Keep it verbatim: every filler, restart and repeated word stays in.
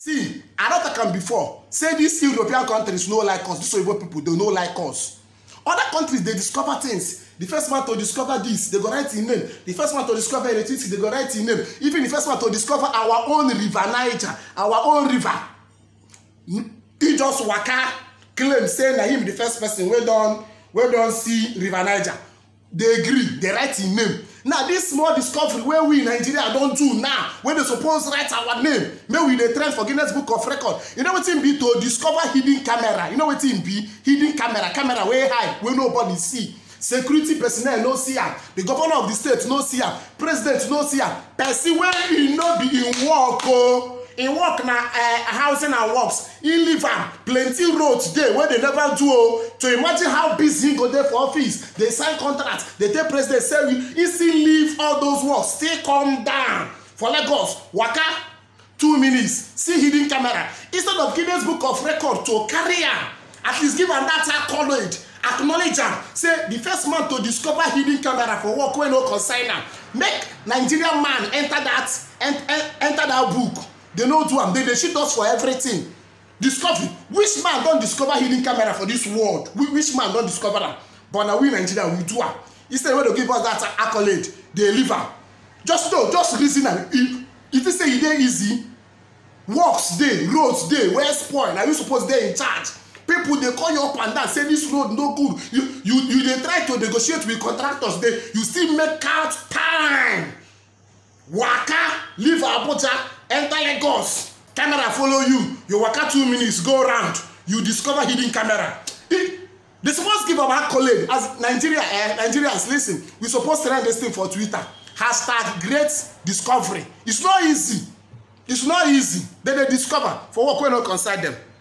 See, I don't talk am before. Say these European countries no like us. These Igbo people, they no like us. Other countries, they discover things. The first man to discover this, they go write in name. The first man to discover electricity, they go write in name. Even the first man to discover our own river Niger, our own river. He just waka claim say na him the first person we don we don see river Niger. They agree, they write in name. Now this small discovery where we in Nigeria don't do now, when they suppose write our name, may we the trend for Guinness Book of Record. You know what it be to discover hidden camera. You know what it be? Hidden camera, camera way high, where nobody see. Security personnel no see her. The governor of the state no see her. President no see her. Person where he no be in work oh. In work na uh, housing and works. In live am plenty roads there where they never do oh. To imagine how busy he go there for office. They sign contracts. They tell president say he still leave all those works. Still come down for Lagos. Waka two minutes. See hidden camera. Instead of Guinness Book of Record to carry her, at least give am that accolade. Acknowledge am. Say the first man to discover hidden camera for work wey no concern am. Make Nigerian man enter that enter, enter that book. They no do am. They dey cheat us for everything. Discovery. Which man don discover hidden camera for this world? Which man don discover am? But now we Nigeria we do am. Instead wey to give us that accolade, they leave am. Just know, just reason am. If if you say e dey easy, works dey, roads dey, where spoil, na you suppose dey in charge. People they call you up and down, say this road no good. You you you they try to negotiate with contractors. They you still make out time. Waka, leave Abuja, enter Lagos. Camera follow you. You waka two minutes, go around. You discover hidden camera. It, they supposed to give our accolade as Nigeria. Eh, Nigerians, listen. We supposed to run this thing for Twitter. Hashtag great discovery. It's not easy. It's not easy. Then they discover for what we not concern them.